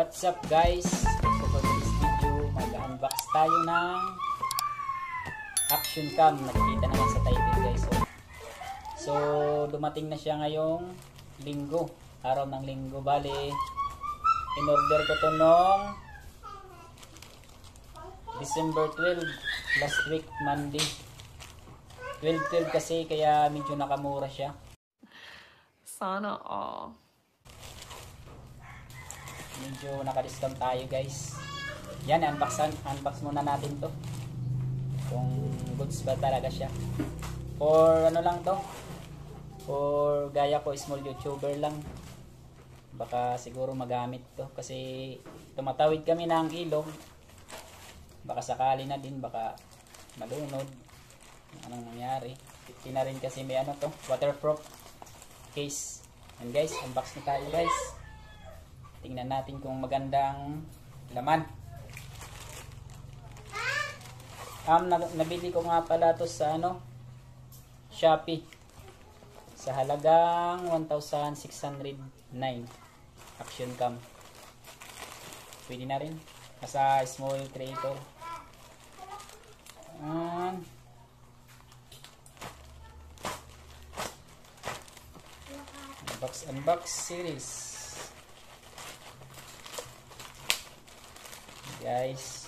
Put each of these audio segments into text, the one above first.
What's up guys? So for this video, mag-unbox tayo ng action cam. Nakikita naman sa title guys. So dumating na siya ngayong linggo. Araw ng linggo. Bali, in-order ko to noong December 12. Last week, Monday. 12-12 kasi kaya medyo nakamura siya. Sana all. Medyo naka-discount tayo guys. Yan, unbox muna natin to. Kung goods ba talaga siya. For ano lang to. For gaya ko, small YouTuber lang. Baka siguro magamit to. Kasi tumatawid kami ng ilog. Baka sakali na din, baka malunod. Anong nangyari. Tina rin kasi may ano to, waterproof case. And guys, unbox na tayo guys. Tingnan natin kung magandang laman. Nabili ko nga pala to sa ano, Shopee. Sa halagang 1,609 action cam. Pwede na rin. Nasa small creator. Unbox series. Guys,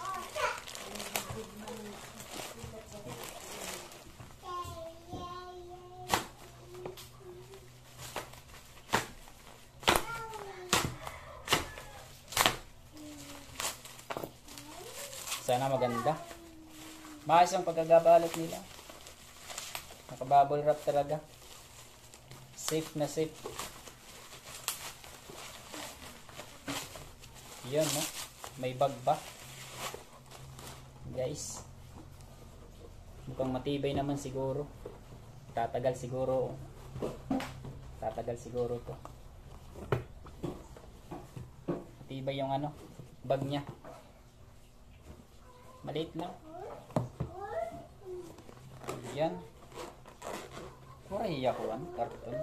sana maganda. Maayos ang pagkagabalot nila. Nakabubble wrap talaga. Safe na safe. Yan, no? May bag ba? Guys, mukhang matibay naman siguro. Tatagal siguro to. Matibay yung ano, bag niya. Maliit lang. Yan. Kuray ako ang karton.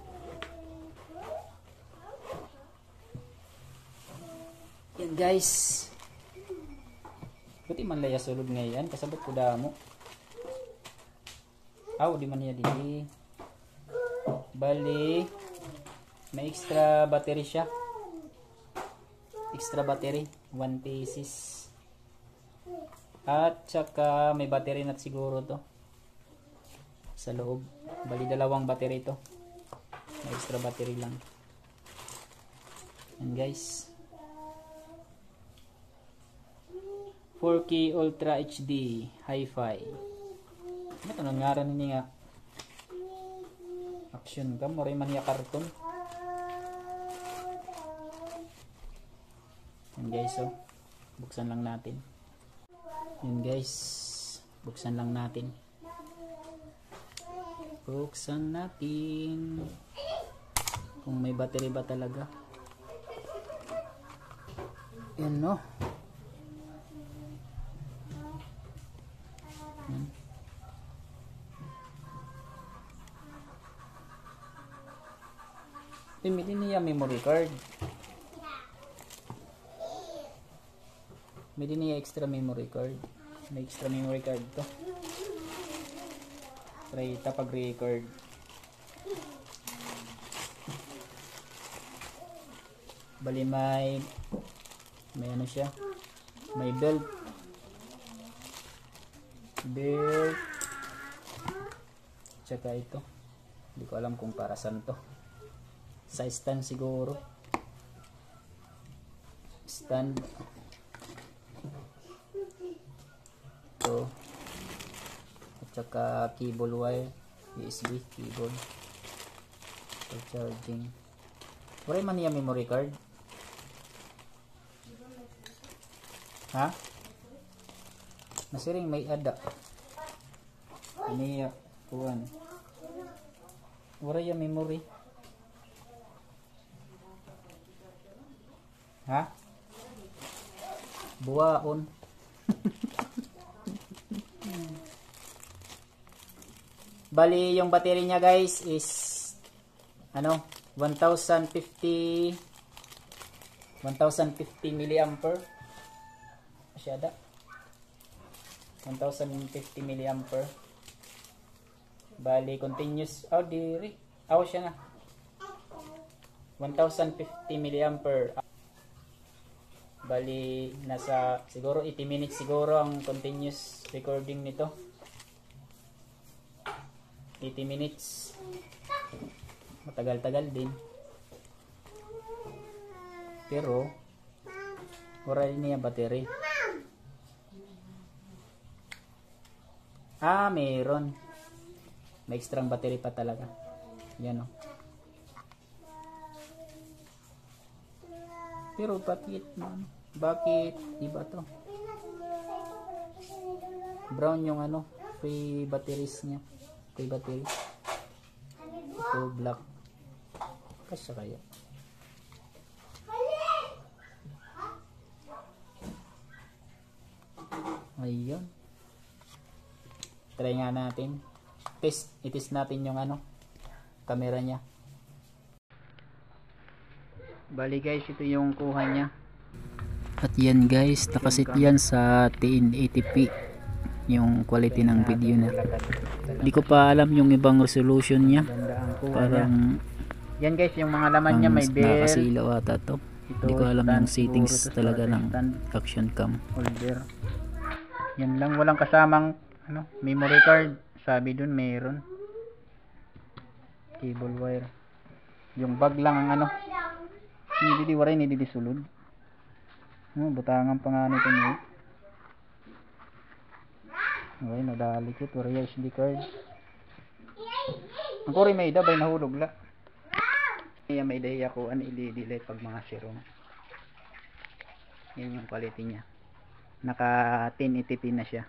Yan guys. Buti man laya sulod ngayon. Kasabot ko damo. Di man niya di. Bali, may extra battery siya. Extra battery. 1 pieces. At saka may battery na siguro to. Sa loob. Bali dalawang battery to. May extra battery lang. Yan guys. 4K Ultra HD Hi-Fi. Ito nangaran niya action cam. Moray man niya karton. Yan guys, so buksan lang natin. Yan guys, buksan lang natin. Buksan natin. Kung may battery ba talaga. Yan no. Hindi niya memory card. May din niya extra memory card. May extra memory card to. Try tapag record. Bali may ano siya. May belt. Tsaka ito. Hindi ko alam kung para saan to. Sa stand siguro. Stand. Ito. At saka cable wire. USB cable. For charging. Wala man niya memory card. Ha? Nasiring may ada. Niya kuan. Wala yung memory. Ha? Buwaon. Bali yung battery niya guys is ano 1050 1050 milliampere. Masyada. 1050 milliampere. Bali continuous. Oh, diri. Aw siya na. 1050 milliampere. Bali nasa siguro 80 minutes siguro ang continuous recording nito. 80 minutes. Matagal-tagal din. Pero wala din niya battery. Ah, meron. May extra battery pa talaga. Yan o. Pero bakit man? Bakit iba to? Brown yung ano, free batteries niya. Free battery. Ito black. Kasya kaya. Ayun. Try nga natin. Itis natin yung ano, camera niya. Bali guys, ito yung kuha niya. At yan guys, nakasit yan sa 1080p yung quality ng video na. Hindi ko pa alam yung ibang resolution niya. Parang yan guys, yung mga laman niya may bell. Nakasilaw ata to. Hindi ko alam yung settings talaga ng action cam. Holder. Yan lang, walang kasamang ano, memory card. Sabi dun meron. Cable wire. Yung bag lang ang ano. Hindi di waray, hindi di sulod. Butangan pa nga nito niyo. Okay, nadali ko. Waray SD card. Ang kuri may dabay nahulog la. Kaya may idea ko ano i-delete pag mga zero. Yan yung quality niya. Naka 1080p na siya.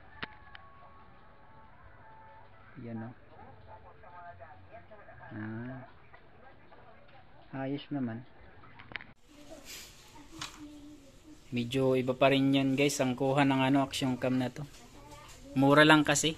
Yan o. Ayos naman. Medyo iba pa rin yan guys ang kuha ng ano, action cam na to. Mura lang kasi.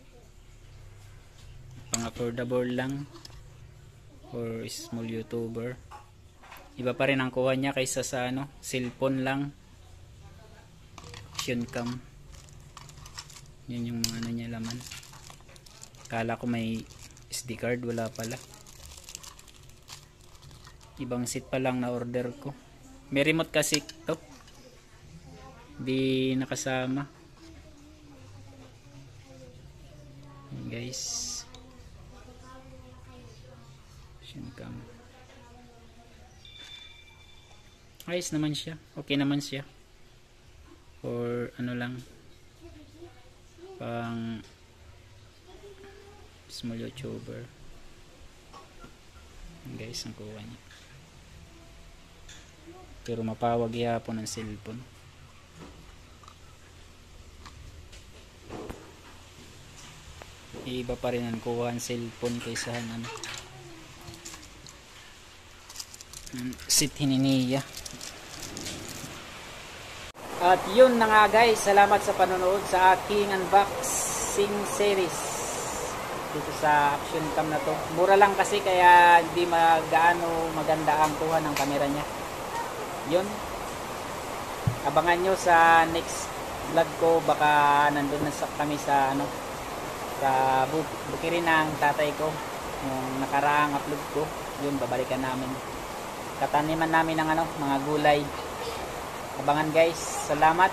Pang affordable lang for small YouTuber. Iba pa rin ang kuha niya kaysa sa ano, cellphone lang. Action cam. Yan yung mga ano niya laman. Kala ko may SD card, wala pala. Ibang set pa lang na order ko. May remote kasi to. Di nakasama. Yan guys. Action cam. Ayos naman siya. Okay naman siya. Or ano lang. Pang small YouTuber. Yan guys, ang kuha niya. Pero mapawag ihapon ng cellphone. Iba pa rin ang kuha ng cellphone kaysa ano, sit hininiya. At yun na nga guys, salamat sa panonood sa aking unboxing series dito sa action cam na to. Mura lang kasi kaya hindi gaano maganda ang kuha ng camera niya. Yun, abangan nyo sa next vlog ko. Baka nandun na kami sa ano, sa bukirin ng tatay ko, yung nakaraang upload ko. Yun, babalikan namin, kataniman namin ng ano, mga gulay. Abangan guys, salamat.